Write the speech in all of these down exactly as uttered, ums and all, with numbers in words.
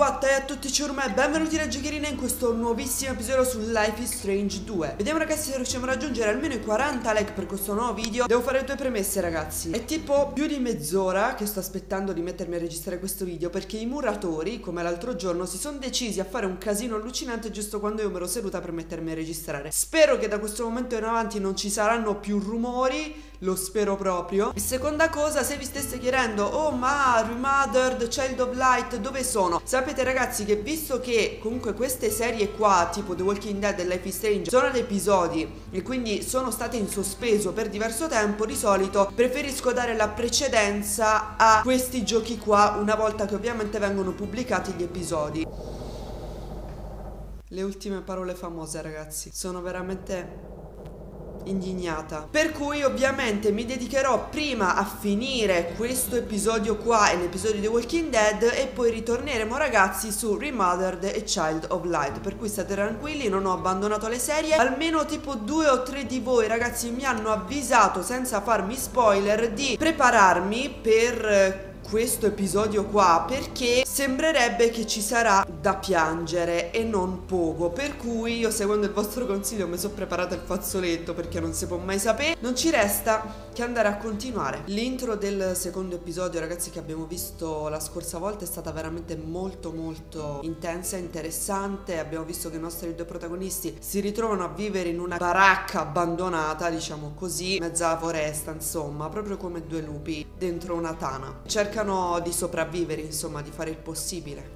what, e a tutti ciurma e benvenuti da Giocherina in questo nuovissimo episodio su Life is Strange due. Vediamo ragazzi se riusciamo a raggiungere almeno i quaranta like per questo nuovo video. Devo fare due premesse ragazzi. È tipo più di mezz'ora che sto aspettando di mettermi a registrare questo video, perché i muratori, come l'altro giorno, si sono decisi a fare un casino allucinante giusto quando io mi ero seduta per mettermi a registrare. Spero che da questo momento in avanti non ci saranno più rumori, lo spero proprio. E seconda cosa, se vi stesse chiedendo, oh ma Remothered, Child of Light dove sono? Sapete ragazzi che visto che comunque queste serie qua, tipo The Walking Dead e Life is Strange, sono ad episodi e quindi sono state in sospeso per diverso tempo, di solito preferisco dare la precedenza a questi giochi qua una volta che ovviamente vengono pubblicati gli episodi. Le ultime parole famose ragazzi, sono veramente indignata. Per cui ovviamente mi dedicherò prima a finire questo episodio qua e l'episodio di The Walking Dead e poi ritorneremo ragazzi su Remothered e Child of Light. Per cui state tranquilli, non ho abbandonato le serie. Almeno tipo due o tre di voi ragazzi mi hanno avvisato senza farmi spoiler di prepararmi per questo episodio qua, perché sembrerebbe che ci sarà da piangere e non poco. Per cui io, seguendo il vostro consiglio, mi sono preparata il fazzoletto, perché non si può mai sapere. Non ci resta che andare a continuare. L'intro del secondo episodio ragazzi che abbiamo visto la scorsa volta è stata veramente molto molto intensa e interessante. Abbiamo visto che i nostri due protagonisti si ritrovano a vivere in una baracca abbandonata, diciamo così, mezza foresta, insomma, proprio come due lupi dentro una tana. Cercano di sopravvivere, insomma, di fare il possibile.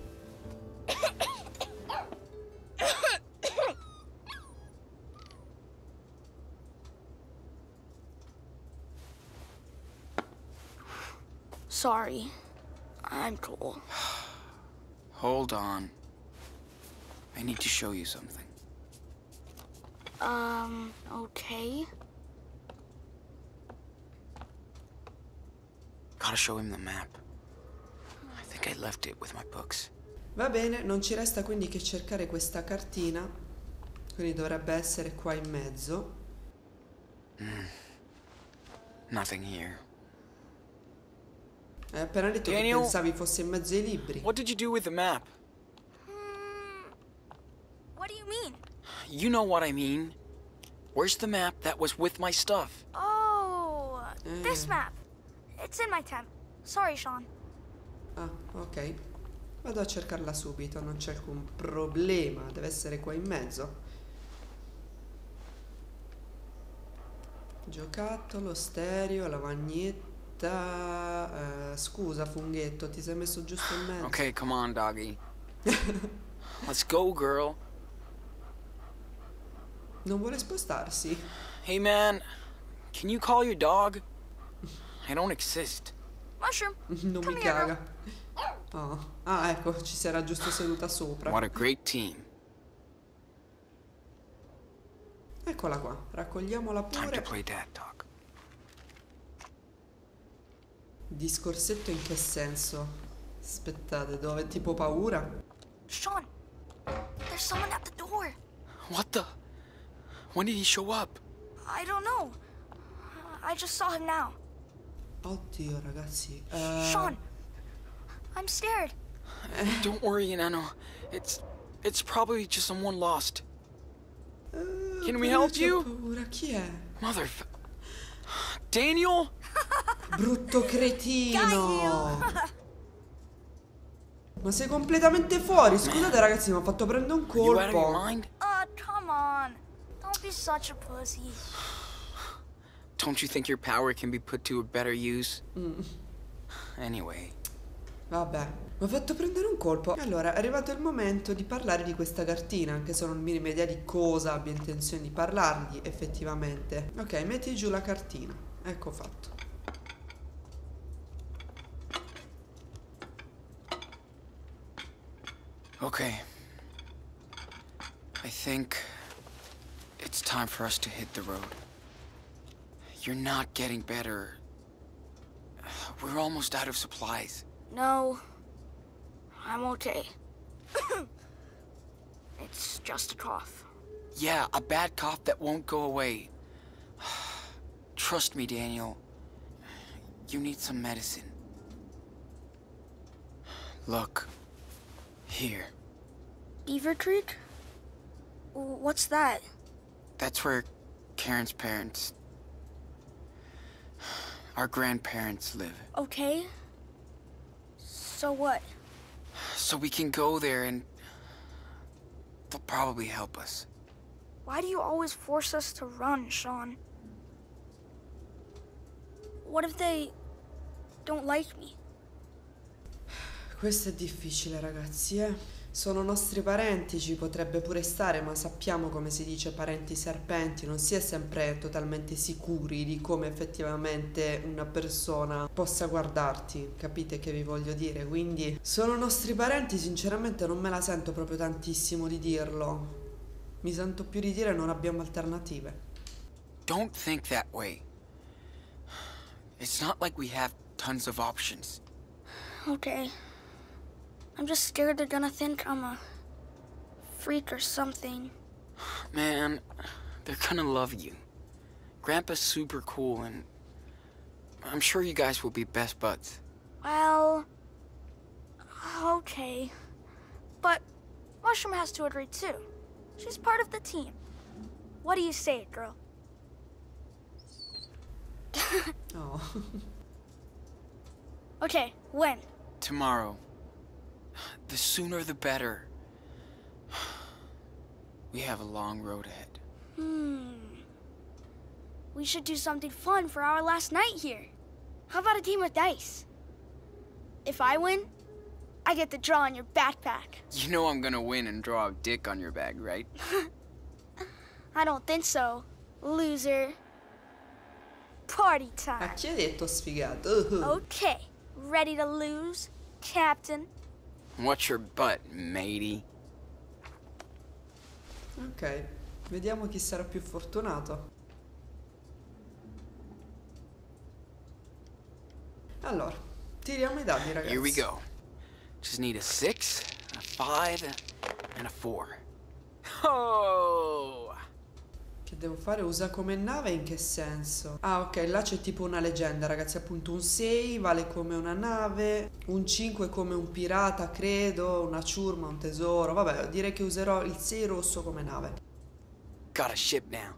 Sorry, I'm cool. Hold on. I need to show you something. Um, okay. Gotta show him the map. I think I left it with my books. Va bene, non ci resta quindi che cercare questa cartina. Quindi dovrebbe essere qua in mezzo. Mm. Nothing here. Hai appena detto Daniel, che pensavi fosse in mezzo ai libri. What did you do with the map? Hmm, what do you mean? You know what I mean. Where's the map that was with my stuff? Oh, Eh. this map. It's in my tent. Sorry, Sean. Ah, ok. Vado a cercarla subito, non c'è alcun problema. Deve essere qua in mezzo. Giocattolo, stereo, lavagnetta. Eh, scusa, funghetto, ti sei messo giusto in mezzo. Okay, come on, doggy. Let's go, girl. Non vuole spostarsi? Hey, man. Can you call your dog? I don't exist. Mushroom. Non mi Come here, caga. Oh. Ah, ecco, ci si era giusto seduta sopra. What a great team. Eccola qua, raccogliamola Time to pure. play dad dog. Discorsetto in che senso? Aspettate, dove? Tipo paura? Sean, there's someone at the door. What the? When did he show up? I don't know. I just saw him now. Oddio ragazzi. eh, Sean, I'm scared. Don't worry, Nano. It's it's probably just someone lost. eh, Can we però help c'ho you? paura. Chi è? Mother. Daniel? Brutto cretino. Got Ma sei completamente fuori. Scusate ragazzi, mi ha fatto prendere un Are you out of your colpo. mind? Uh, come on. Don't be such a pussy. Don't you think your power can be put to a better use? Mm. Anyway. Vabbè, mi ha fatto prendere un colpo. Allora, è arrivato il momento di parlare di questa cartina, anche se non ho minima idea di cosa abbia intenzione di parlargli effettivamente. Ok, metti giù la cartina. Ecco fatto. Okay. I think it's time for us to hit the road. You're not getting better. We're almost out of supplies. No, I'm okay. It's just a cough. Yeah, a bad cough that won't go away. Trust me, Daniel. You need some medicine. Look, Here. Beaver Creek? W- What's that? That's where Karen's parents... our grandparents live. Okay. So what? So we can go there and... they'll probably help us. Why do you always force us to run, Sean? What if they don't like me? Questo è difficile, ragazzi, eh. Sono nostri parenti, ci potrebbe pure stare, ma sappiamo, come si dice, parenti serpenti, non si è sempre totalmente sicuri di come effettivamente una persona possa guardarti, capite che vi voglio dire? Quindi, sono nostri parenti, sinceramente non me la sento proprio tantissimo di dirlo. Mi sento più di dire non abbiamo alternative. Don't think that way. It's not like we have tons of options. Okay. I'm just scared they're gonna think I'm a freak or something. Man, they're gonna love you. Grandpa's super cool, and I'm sure you guys will be best buds. Well, okay. But Mushroom has to agree too. She's part of the team. What do you say, girl? Oh. Okay, when? Tomorrow. The sooner the better. We have a long road ahead. Hmm. We should do something fun for our last night here. How about a game of dice? If I win, I get to draw on your backpack. You know I'm gonna win and draw a dick on your bag, right? I don't think so, loser. Party A time. chi hai detto sfigato? Okay, ready to lose, Captain? What's your butt, matey? Ok, vediamo chi sarà più fortunato. Allora, tiriamo i dadi, ragazzi. Here we go. Just need a six, a five, and a four. Oh! Che devo fare? Usa come nave in che senso? Ah, ok, là c'è tipo una leggenda, ragazzi. Appunto un sei vale come una nave, un cinque come un pirata, credo, una ciurma, un tesoro. Vabbè, direi che userò il sei rosso come nave. Got a ship now.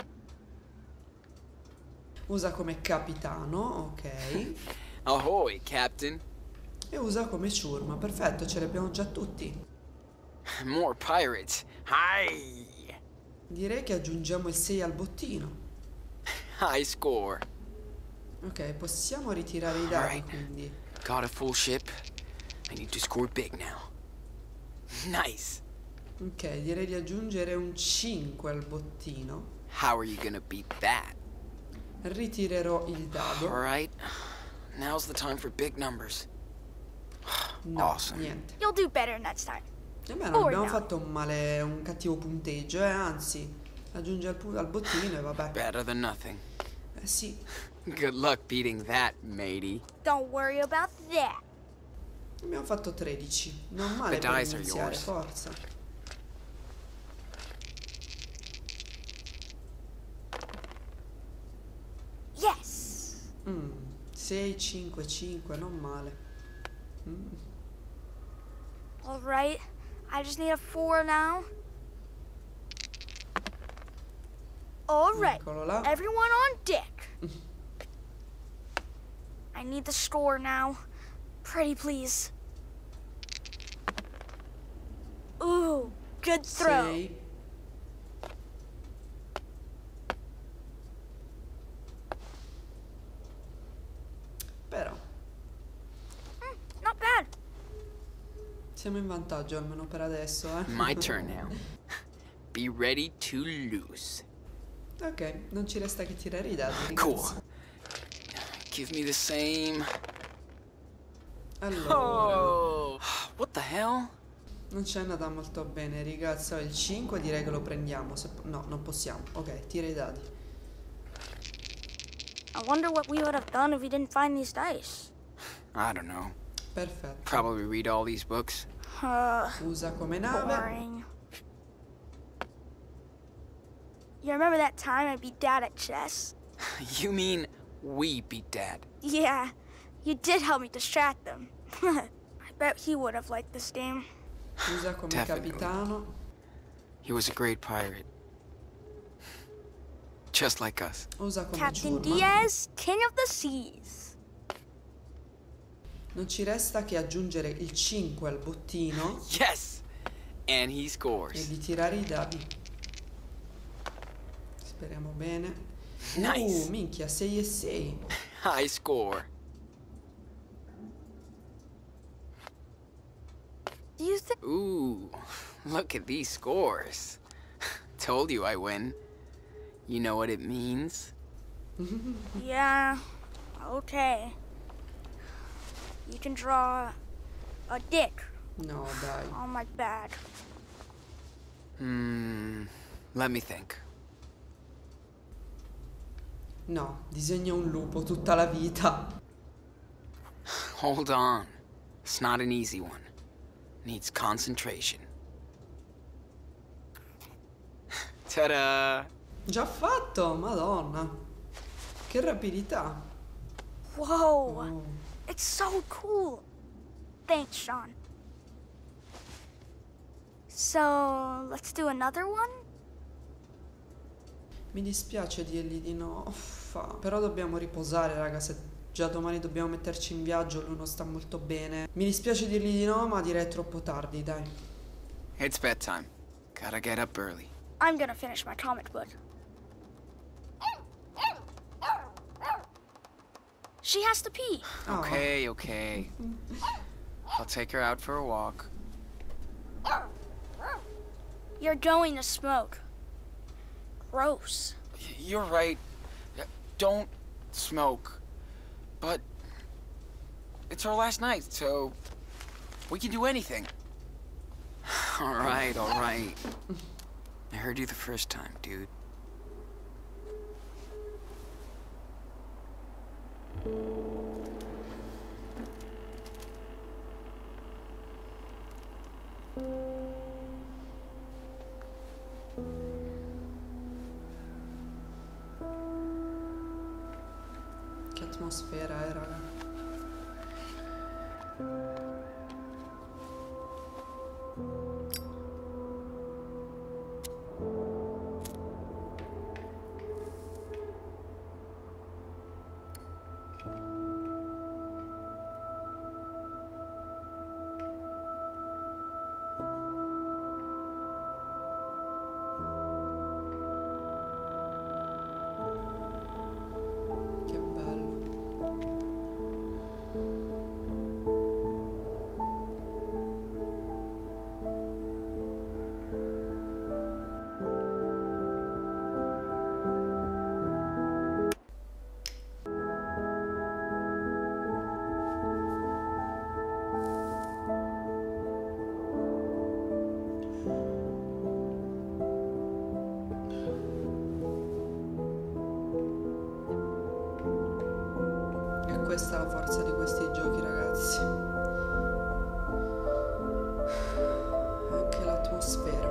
Usa come capitano, ok. Ahoy, Captain. E usa come ciurma, perfetto, ce li abbiamo già tutti. More pirates. Hi! Direi che aggiungiamo il sei al bottino. High score. Ok, possiamo ritirare i dadi, Alright. quindi. Got a full ship. I need to score big now. Nice. Ok, direi di aggiungere un cinque al bottino. How are you gonna beat that? Ritirerò il dado. Alright. Now's the time for big numbers. No, Awesome. niente. You'll do better next time. E beh, non Or abbiamo no. fatto un male, un cattivo punteggio, eh, anzi, aggiunge al, pu- al bottino e vabbè. Better than nothing. Eh sì, Good luck beating that, matey. Don't worry about that. abbiamo fatto tredici. Non male The per dice are iniziare, yours. forza. Yes. Mm, sei, cinque, cinque, non male. Mm. All right. I just need a four now. All right. Eccolo là. Everyone on deck. I need the score now. Pretty please. Ooh, good throw. sei. Però, Hmm, not bad. siamo in vantaggio almeno per adesso, eh. My turn now. Be ready to lose. Ok, non ci resta che tirare i dadi, ragazzi. Cool. Give me the same. Allora, Oh! What the hell? non c'è andata molto bene, ragazzi. Il cinque direi che lo prendiamo. Se po- no, non possiamo. Ok, tira i dadi. I wonder what we would have done if we didn't find these dice. I don't know. Perfetto. Probably read all these books. Uh, Usa come nave. boring. You remember that time I beat Dad at chess? You mean we beat Dad? Yeah, you did help me distract them. I bet he would have liked this game. Usa come Definitely. capitano. He was a great pirate. Just like us. Usa come Captain ciurma. Diaz, King of the Seas. Non ci resta che aggiungere il cinque al bottino Yes! And he e scores. di tirare i dadi. Speriamo bene. Nice. Uh, minchia, sei e sei. High score. Do you think? Ooh, look at these scores. Told you I win. You know what it means? Yeah. Okay. You can draw a dick No, dai. on my back. Hmm, let me think. No, disegna un lupo tutta la vita. Hold on. It's not an easy one. Needs concentration. Ta-da! Già fatto, madonna. Che rapidità. Whoa. Oh. It's so cool. Thanks, Sean. So, let's do another one? Mi dispiace dirgli di no. Uffa. Però dobbiamo riposare, raga. Se già domani dobbiamo metterci in viaggio, lui non sta molto bene. Mi dispiace dirgli di no, ma direi troppo tardi, dai. It's bedtime. Gotta get up early. I'm gonna finish my comic book. She has to pee. Oh. Okay, okay. I'll take her out for a walk. You're going to smoke. Gross. Y- You're right. Don't smoke. But it's our last night, so we can do anything. All right, all right. I heard you the first time, dude. Che atmosfera, eh, raga. Che bello. E questa è la forza di questi giochi, ragazzi. Anche l'atmosfera.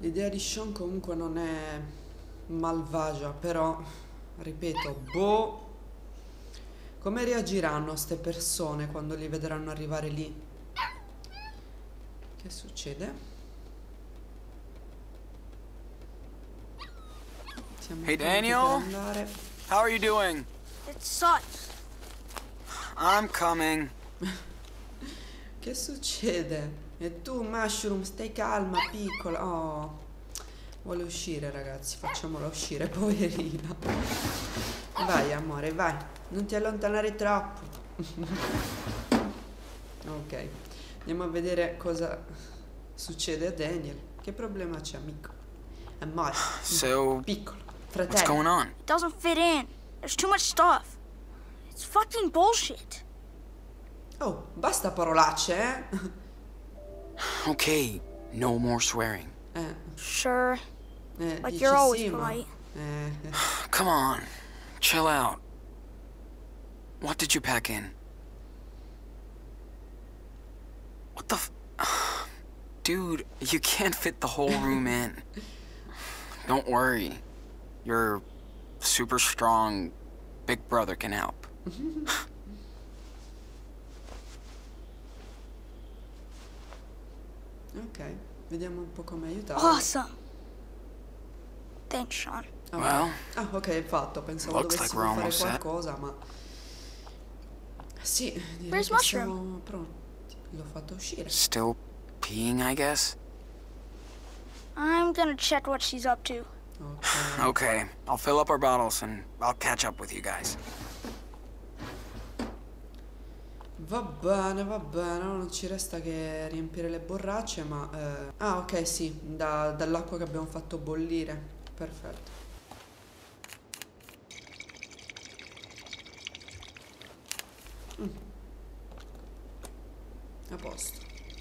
L'idea di Sean comunque non è malvagia, però, ripeto, boh, come reagiranno ste persone quando li vedranno arrivare lì? Che succede? Siamo Hey pronti per Daniel, andare. how are you doing? It sucks. I'm coming. Che succede? E tu, Mushroom, stai calma, piccola. Oh, vuole uscire, ragazzi. Facciamola uscire, poverina. Vai, amore, vai. Non ti allontanare troppo. Ok. Andiamo a vedere cosa succede a Daniel. Che problema c'è, amico? Amore. So, Piccolo. what's Fratello. going on? It doesn't fit in. There's too much stuff. It's fucking bullshit. Oh, basta parolacce, eh? Okay, no more swearing. Eh, Sure. eh Like dici you're always sì, ma- polite. Eh, eh. Come on, chill out. What did you pack in? What the f- Dude, you can't fit the whole room in. Don't worry. Your super strong big brother can help. Ok, vediamo un po' come aiutare. Awesome. Thanks, Sean. Ah, Well, ah, ok, è fatto. Pensavo looks like dovessimo we're fare almost set. qualcosa, ma... Sì, direi Where's che Mushroom? siamo pronti. L'ho fatto uscire. still peeing, I guess? I'm gonna check what she's up to. Ok. Okay, I'll fill up our bottles and I'll catch up with you guys. Va bene, va bene, non ci resta che riempire le borracce, ma... eh, Ah, ok, sì, da- dall'acqua che abbiamo fatto bollire. Perfetto. Mm. A posto.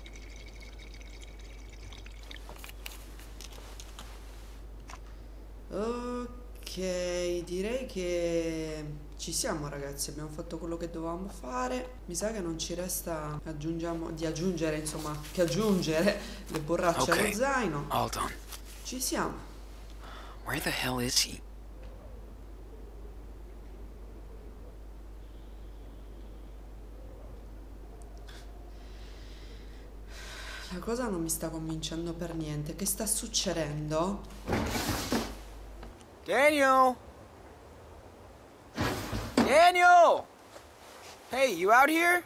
Ok, direi che ci siamo, ragazzi, abbiamo fatto quello che dovevamo fare. Mi sa che non ci resta aggiungiamo, di aggiungere, insomma, che aggiungere le borracce Ok. allo zaino. All done. Ci siamo. Where the hell is he? La cosa non mi sta convincendo per niente. Che sta succedendo? Daniel! Daniel! Hey, you out here?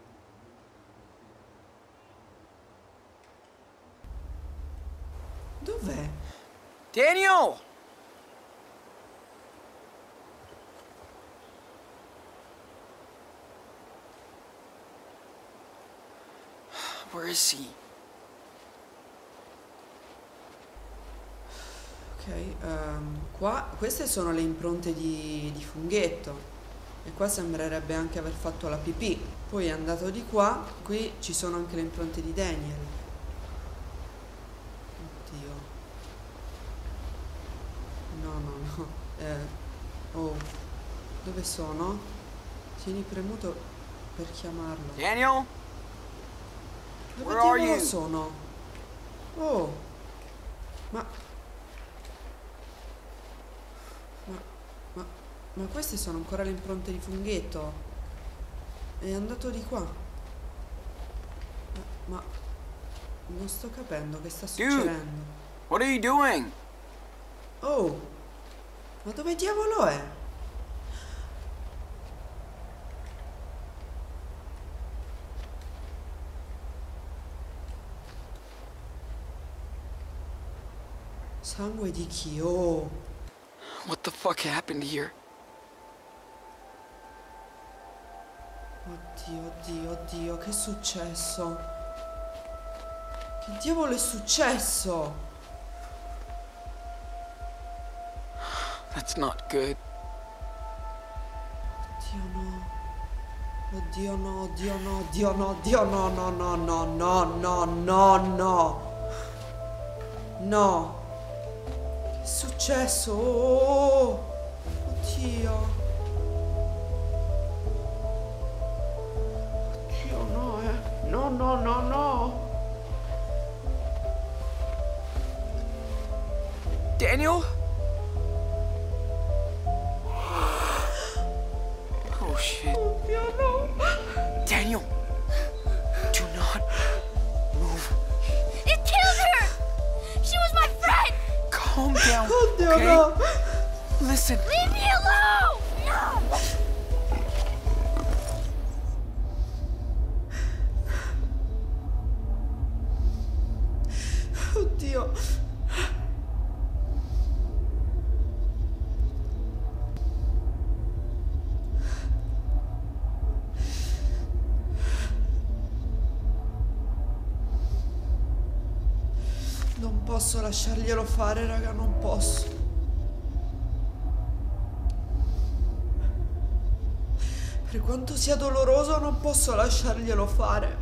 Dov'è? Daniel! Where is he? Ok, ehm, qua queste sono le impronte di, di funghetto e qua sembrerebbe anche aver fatto la pipì. Poi è andato di qua, qui ci sono anche le impronte di Daniel. Oddio. No, no, no. Eh, oh, dove sono? Tieni premuto per chiamarlo. Daniel? Dove Where are diavolo you? sono? Oh, ma... Ma, ma, ma queste sono ancora le impronte di funghetto? È andato di qua. Ma, ma non sto capendo che sta Dude. succedendo. What are you doing? Oh, ma dove diavolo è? Sangue di chi? Oh. What the fuck happened here? Oddio, oddio, oddio, che è successo? Che diavolo è successo? That's not good. Oddio no. Oddio no, oddio no, oddio no, oddio no, no, no, no, no, no, no, no. No. Che è successo? Oh, oddio. Oddio no, eh. No, no, no, no. Daniel? Oh shit. Oddio, no. Daniel, do not move. It killed her! She was my friend! Calm down, Oddio, okay? no. Listen. Leave me alone! No! Oddio. Non posso lasciarglielo fare, raga, non posso. Per quanto sia doloroso, non posso lasciarglielo fare.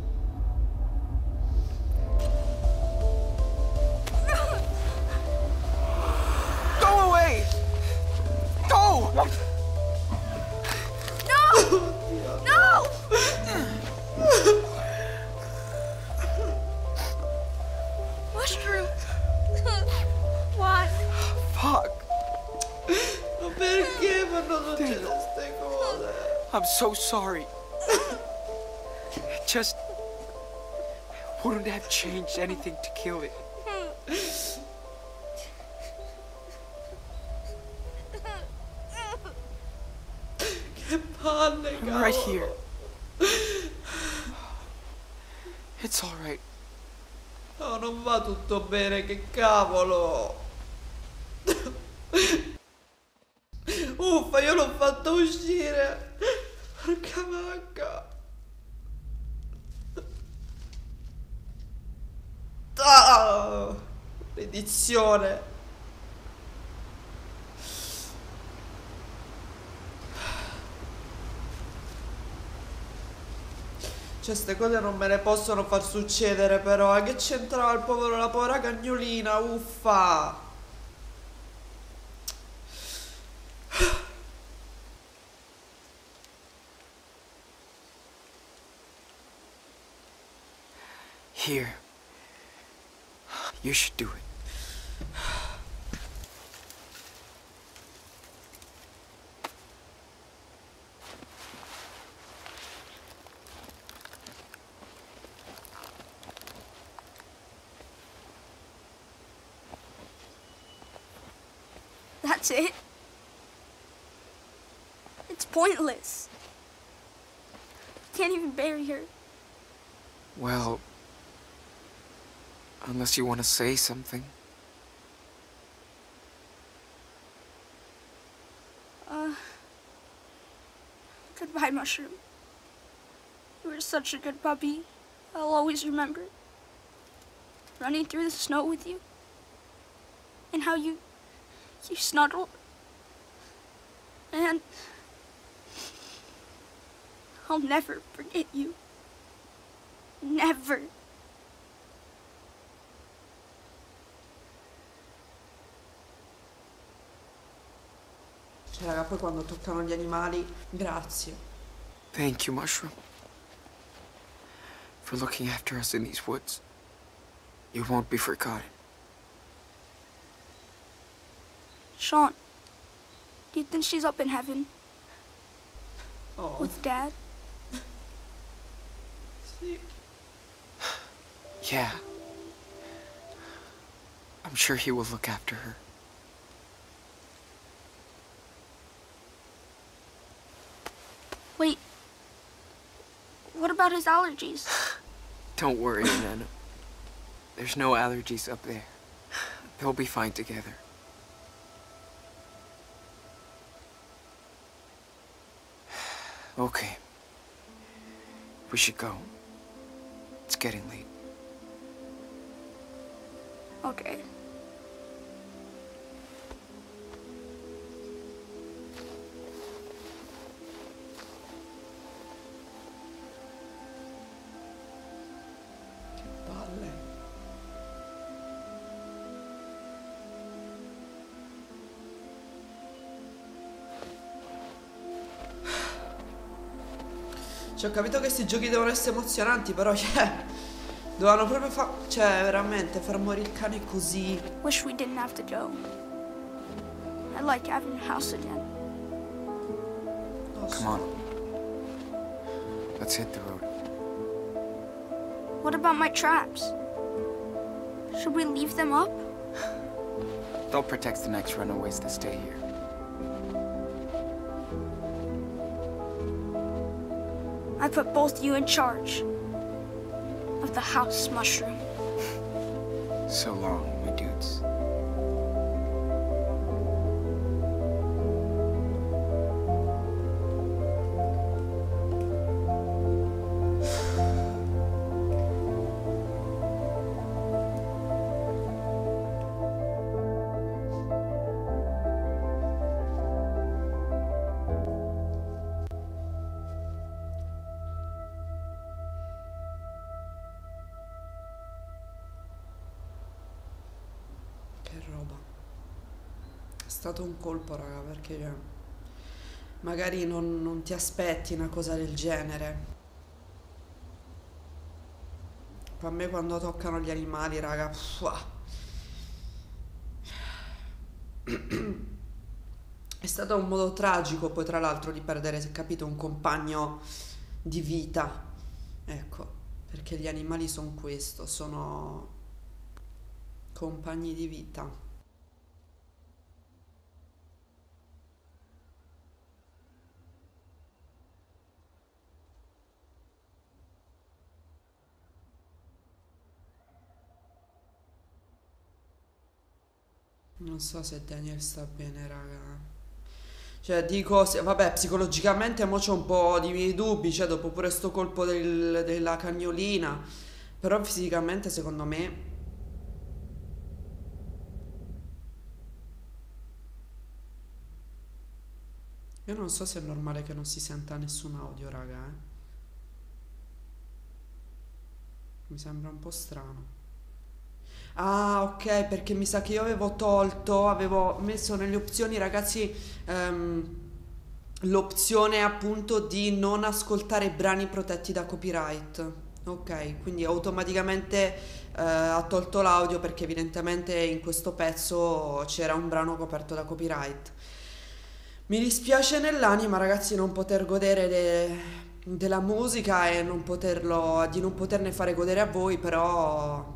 Go away! Go! No! No! Mushroom! Why? Fuck. Ma perché fanno succedere queste cose? I'm so sorry. It just wouldn't have changed anything to kill it. Che palle, I'm cavolo. right here. It's all right. No, non va tutto bene, che cavolo. Uffa, io l'ho fatto uscire. Porca vacca. Ah, edizione. Cioè, ste cose non me le possono far succedere, però. Eh, che c'entrava il povero, la povera cagnolina, uffa. Here. You should do it. That's it? It's pointless. Can't even bury her. Well, unless you want to say something. Uh, goodbye, Mushroom. You were such a good puppy. I'll always remember running through the snow with you, and how you, you snuggled, and I'll never forget you. Never. Cioè, raga, poi quando toccano gli animali, grazie. Thank you, Mushroom, for looking after us in these woods. You won't be forgotten. Sean, do you think she's up in heaven Oh, with Dad? sì. Yeah. I'm sure he will look after her. Wait, what about his allergies? Don't worry, Nana. There's no allergies up there. They'll be fine together. Okay. We should go. It's getting late. Okay. Che palle. Cioè, ho capito che questi giochi devono essere emozionanti, però, cioè, Dovevano proprio far... Cioè, veramente, far morire il cane così. Wish we didn't have to go. I like having a house again. Lo so. Come on. Let's hit the road. What about my traps? Should we leave them up? They'll protect the next runaways that stay here. I put both you in charge of the house, Mushroom. So long, my dudes. È stato un colpo, raga, perché cioè, magari non, non ti aspetti una cosa del genere. A me quando toccano gli animali, raga, pff, è stato un modo tragico poi tra l'altro di perdere, se capito, un compagno di vita. Ecco, perché gli animali sono questo, sono compagni di vita. Non so se Daniel sta bene, raga. Cioè, dico, se- vabbè, psicologicamente mo c'ho un po' di miei dubbi, cioè, dopo pure sto colpo del- della cagnolina. Però fisicamente, secondo me, io non so se è normale che non si senta nessun audio, raga, eh. Mi sembra un po' strano. Ah, ok, perché mi sa che io avevo tolto, avevo messo nelle opzioni, ragazzi, ehm, l'opzione appunto di non ascoltare brani protetti da copyright. Ok, quindi automaticamente eh, ha tolto l'audio perché evidentemente in questo pezzo c'era un brano coperto da copyright. Mi dispiace nell'anima, ragazzi, non poter godere de- della musica e non poterlo, di non poterne fare godere a voi, però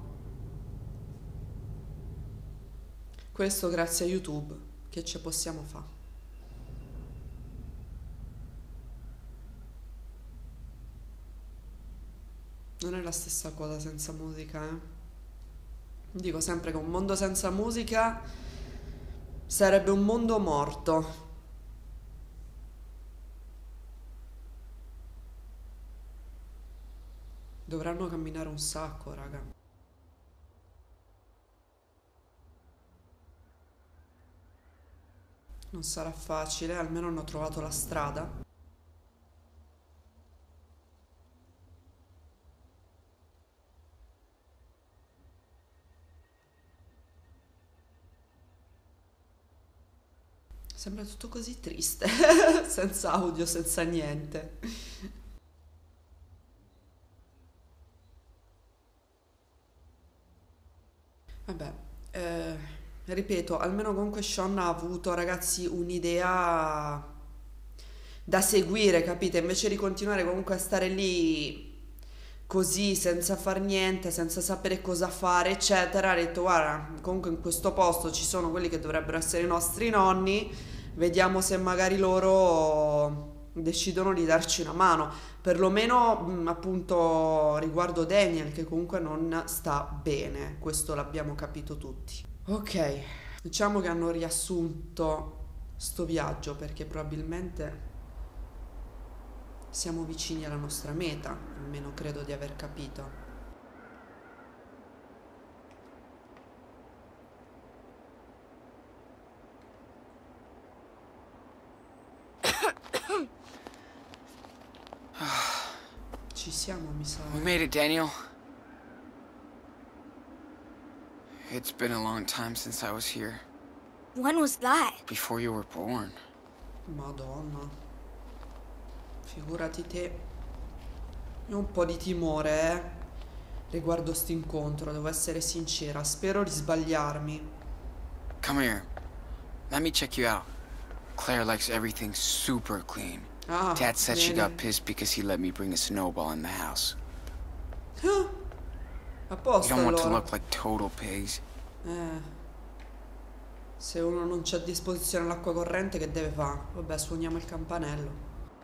questo grazie a YouTube, che ci possiamo fare? Non è la stessa cosa senza musica, eh? Dico sempre che un mondo senza musica sarebbe un mondo morto. Dovranno camminare un sacco, raga. Non sarà facile, almeno hanno trovato la strada. Sembra tutto così triste, senza audio, senza niente. Vabbè, eh, ripeto, almeno comunque Sean ha avuto, ragazzi, un'idea da seguire, capite? Invece di continuare comunque a stare lì così, senza far niente, senza sapere cosa fare, eccetera, ha detto, guarda, comunque in questo posto ci sono quelli che dovrebbero essere i nostri nonni, vediamo se magari loro decidono di darci una mano. Perlomeno, mh, appunto, riguardo Daniel, che comunque non sta bene, questo l'abbiamo capito tutti. Ok, diciamo che hanno riassunto sto viaggio perché probabilmente siamo vicini alla nostra meta, almeno credo di aver capito. Ci siamo, mi sa. We made it, Daniel. It's been a long time since I was here. When was that? Before you were born. Madonna. Figurati te. Io ho un po' di timore, eh. riguardo sto incontro, devo essere sincera, spero di sbagliarmi. Come here. Let me check you out. Claire likes everything super clean. Ah, Dad said she bene. got pissed because he let me bring a snowball in the house. Ah, a You posto don't want to allora. look like total pigs. Eh, se uno non c'ha a disposizione l'acqua corrente, che deve fare? Vabbè, suoniamo il campanello.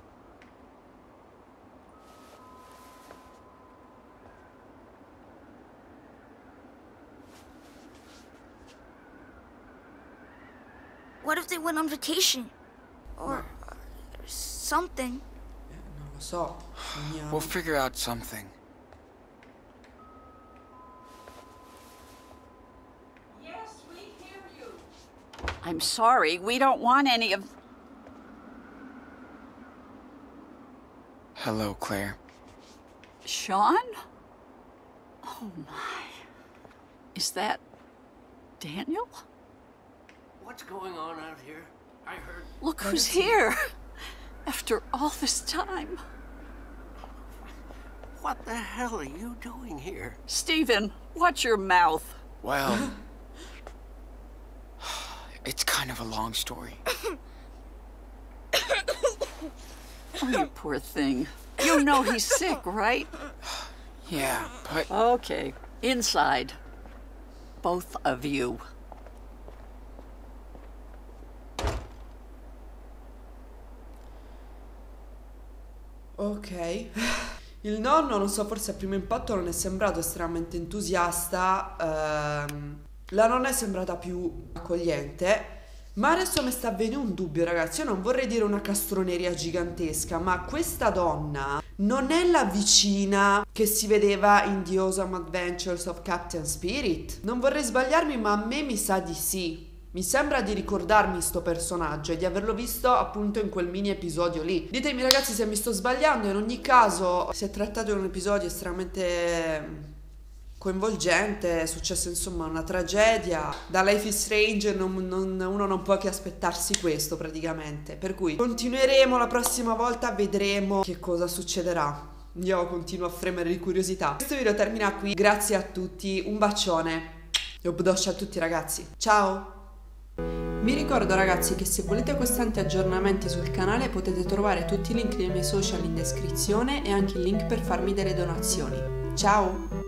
What if they went on vacation? Or, or something? Eh, non lo so, suoniamo. We'll figure out something. I'm sorry, we don't want any of... Hello, Claire. Sean? Oh my. Is that Daniel? What's going on out here? I heard. Look who's here. After all this time. What the hell are you doing here? Stephen, watch your mouth. Well, it's kind of a long story. Oh, you poor thing. You know he's sick, right? Yeah, but Okay, inside. Both of you. Ok. Il nonno, non so, forse a primo impatto non è sembrato estremamente entusiasta. ehm, la nonna è sembrata più accogliente. Ma adesso mi sta venendo un dubbio, ragazzi. Io non vorrei dire una castroneria gigantesca, ma questa donna non è la vicina che si vedeva in The Awesome Adventures of Captain Spirit? Non vorrei sbagliarmi, ma a me mi sa di sì. Mi sembra di ricordarmi sto personaggio e di averlo visto appunto in quel mini episodio lì. Ditemi ragazzi se mi sto sbagliando. In ogni caso si è trattato di un episodio estremamente coinvolgente. È successa insomma una tragedia. Da Life is Strange non, non, uno non può che aspettarsi questo praticamente. Per cui continueremo la prossima volta, vedremo che cosa succederà. Io continuo a fremere di curiosità. Questo video termina qui. Grazie a tutti, un bacione e un bacio a tutti ragazzi. Ciao! Vi ricordo ragazzi che se volete costanti aggiornamenti sul canale potete trovare tutti i link dei miei social in descrizione e anche il link per farmi delle donazioni. Ciao!